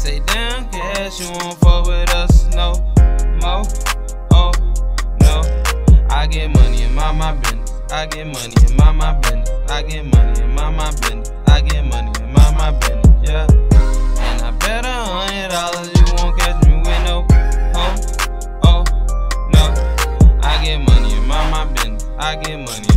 say, damn, cash, you won't fuck with us no more. Oh, no. I get money and mind my business. I get money and mind my business. I get money and mind my business. I get money and mind my business, yeah. And I bet $100 you won't catch me with no oh, no. I get money and mind my business. I get money